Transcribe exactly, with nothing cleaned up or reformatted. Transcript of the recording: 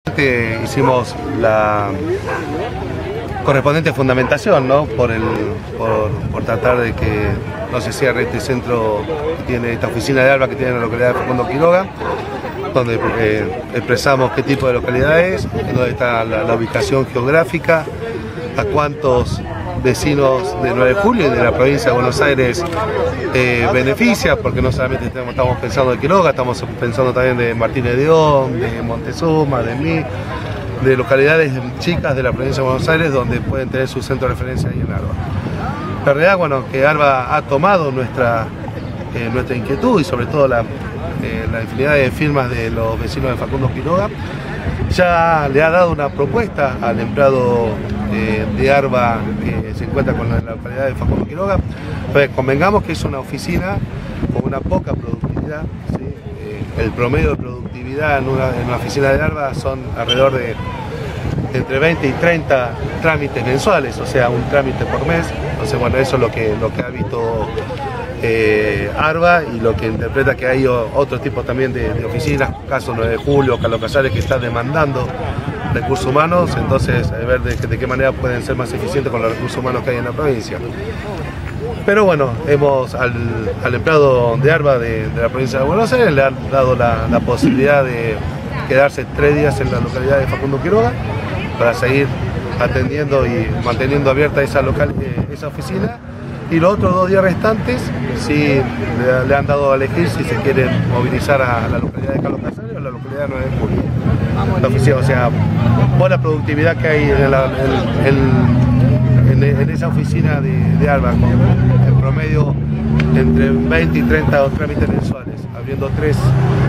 Hicimos la correspondiente fundamentación, ¿no? por, el, por, por tratar de que no se cierre este centro que tiene, esta oficina de ARBA que tiene en la localidad de Facundo Quiroga, donde eh, expresamos qué tipo de localidad es, dónde está la, la ubicación geográfica, a cuántos vecinos de nueve de julio y de la provincia de Buenos Aires eh, beneficia, porque no solamente estamos, estamos pensando de Quiroga, estamos pensando también de Martínez de Oms, de Montezuma, de Mí, de localidades chicas de la provincia de Buenos Aires donde pueden tener su centro de referencia ahí en ARBA. La realidad, bueno, que ARBA ha tomado nuestra, eh, nuestra inquietud y sobre todo la, eh, la infinidad de firmas de los vecinos de Facundo Quiroga, ya le ha dado una propuesta al empleado eh, de ARBA que se encuentra con la, la localidad de Facundo Quiroga. Pues convengamos que es una oficina con una poca productividad, ¿sí? eh, el promedio de productividad en una, en una oficina de ARBA son alrededor de entre veinte y treinta trámites mensuales, o sea, un trámite por mes. Entonces, bueno, eso es lo que, lo que ha visto eh, ARBA y lo que interpreta que hay otros tipos también de, de oficinas, caso nueve de julio, Carlos Casares, que están demandando recursos humanos, entonces a ver de, de qué manera pueden ser más eficientes con los recursos humanos que hay en la provincia. Pero bueno, hemos al, al empleado de ARBA de, de la provincia de Buenos Aires le han dado la, la posibilidad de quedarse tres días en la localidad de Facundo Quiroga para seguir atendiendo y manteniendo abierta esa, local, eh, esa oficina, y los otros dos días restantes sí le, le han dado a elegir si se quieren movilizar a la localidad de Carlos Casares o a la localidad de nueve de julio. La oficina, o sea, por la productividad que hay en, la, en, en, en esa oficina de, de ARBA, con en promedio entre veinte y treinta trámites mensuales, abriendo tres